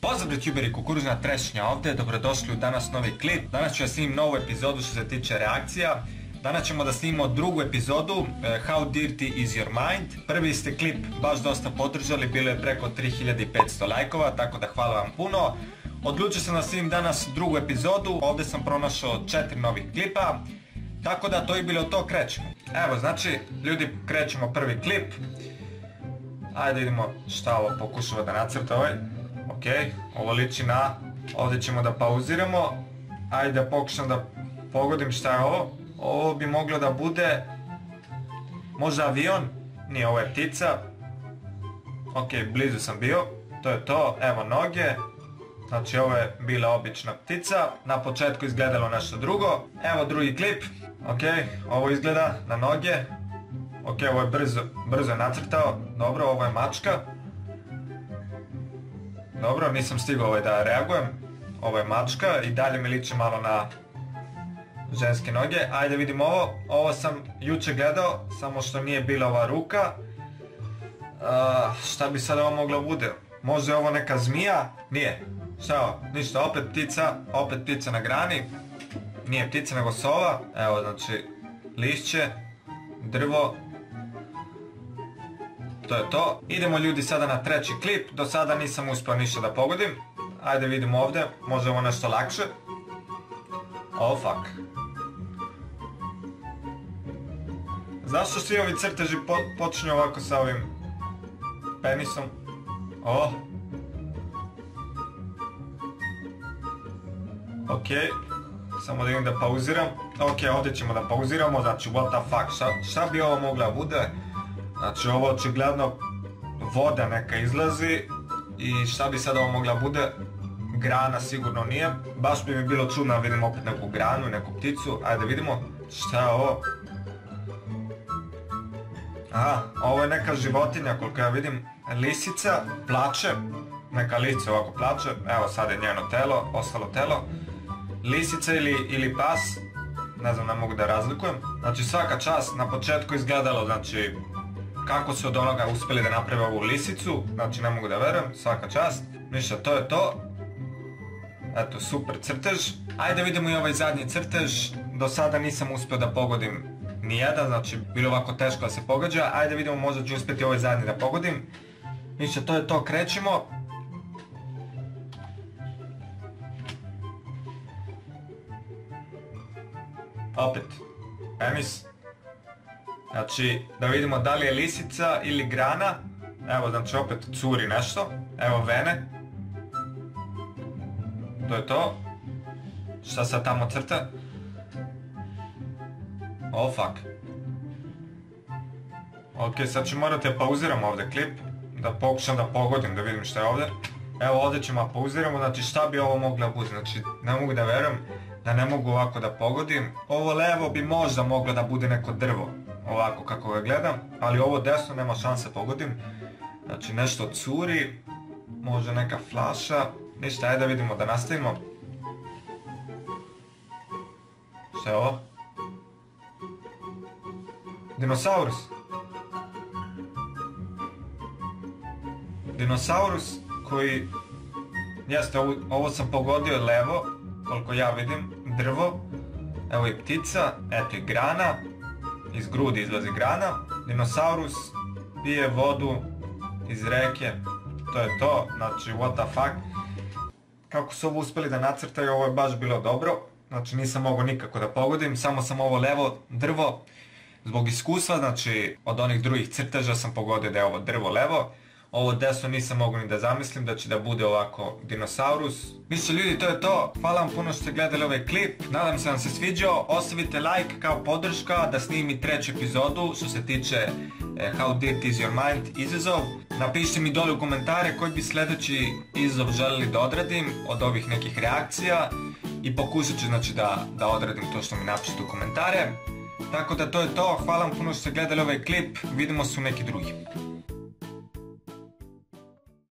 Pozdrav youtuberi, Kukuruzna Trešnja ovdje, dobrodošli u danas novi klip. Danas ću da snimim novu epizodu što se tiče reakcija. Danas ćemo da snimimo drugu epizodu, How Dirty Is Your Mind. Prvi ste klip baš dosta podržali, bilo je preko 3500 lajkova, tako da hvala vam puno. Odlučio sam da snimim danas drugu epizodu, ovdje sam pronašao 4 novih klipa. Tako da to je bilo to, krećemo. Evo znači, ljudi, krećemo prvi klip. Ajde vidimo šta ovo pokušava da nacrta ovaj. Ok, ovo liči na... Ovdje ćemo da pauziramo. Ajde da pokušam da pogodim šta je ovo. Ovo bi moglo da bude... možda avion. Nije, ovo je ptica. Ok, blizu sam bio. To je to, evo noge. Znači ovo je bila obična ptica. Na početku izgledalo nešto drugo. Evo drugi klip. Ok, ovo izgleda na noge. Ok, ovo je brzo je nacrtao. Dobro, ovo je mačka. Dobro, nisam stigao da reagujem. Ovo je mačka i dalje mi liči malo na ženske noge. Ajde vidimo ovo. Ovo sam juče gledao, samo što nije bila ova ruka. Šta bi sad ovo moglo bude? Može ovo neka zmija? Nije. Šta je ovo? Ništa, opet ptica na grani. Nije ptica nego sova. Evo znači lišće, drvo. To je to. Idemo ljudi sada na treći klip. Do sada nisam uspio ništa da pogodim. Ajde vidimo ovdje. Može ovo nešto lakše. Oh fuck. Zašto svi ovi crteži počinju ovako sa ovim penisom? Oh. Ok. Samo da idem da pauziram. Ok, ovdje ćemo da pauziramo. Znači what the fuck. Šta bi ovo mogla bude? Znači ovo očigledno voda neka izlazi. I šta bi sad ovo mogla bude? Grana sigurno nije. Baš bi mi bilo čudno da vidim opet neku granu, neku pticu. Ajde vidimo. Šta je ovo? Aha, ovo je neka životinja koliko ja vidim. Lisica, plače. Neka lisica ovako plače. Evo sad je njeno telo, ostalo telo. Lisica ili pas. Ne znam, ne mogu da razlikujem. Znači svaka čast, na početku izgledalo, znači kako su od onoga uspjeli da naprave ovu lisicu. Znači ne mogu da verujem, svaka čast. Ništa, to je to. Eto, super crtež. Ajde vidimo i ovaj zadnji crtež. Do sada nisam uspio da pogodim nijedan, znači bilo ovako teško da se pogađa. Ajde vidimo, možda ću uspjeti ovaj zadnji da pogodim. Ništa, to je to, krećemo. Opet, penis. Znači, da vidimo da li je lisica ili grana. Evo, znači opet curi nešto. Evo vene. To je to. Šta sad tamo crta? Oh fuck. Ok, sad ću morati da pauziram ovdje klip. Da pokušam da pogodim, da vidim šta je ovdje. Evo ovdje ćemo pauziramo, znači šta bi ovo mogla biti? Znači ne mogu da verujem da ne mogu ovako da pogodim. Ovo levo bi možda moglo da bude neko drvo. Ovako kako ga gledam, ali ovo desno nema šanse pogodim. Znači nešto curi, možda neka flaša. Ništa, ajde da vidimo, da nastavimo. Šta je ovo? Dinosaurus. Dinosaurus koji... Jeste, ovo sam pogodio levo, koliko ja vidim, drvo. Evo i ptica, eto i grana. Iz grudi izlazi grana. Dinosaurus pije vodu iz reke. To je to, znači what the fuck. Kako su ovo uspjeli da nacrtaju, ovo je baš bilo dobro. Znači nisam mogao nikako da pogodim, samo sam ovo levo drvo. Zbog iskustva, znači od onih drugih crteža sam pogodio da je ovo drvo levo. Ovo desno nisam mogao ni da zamislim da će da bude ovako dinosaurus. Ništa ljudi, to je to. Hvala vam puno što ste gledali ovaj klip. Nadam se vam se sviđao. Ostavite like kao podrška da snimi treću epizodu što se tiče How Dirty Is Your Mind izazov. Napišite mi dole u komentare koji bi sljedeći izazov želeli da odradim od ovih nekih reakcija. I pokušat ću znači da odradim to što mi napišete u komentare. Tako da to je to. Hvala vam puno što ste gledali ovaj klip. Vidimo se u neki drugi.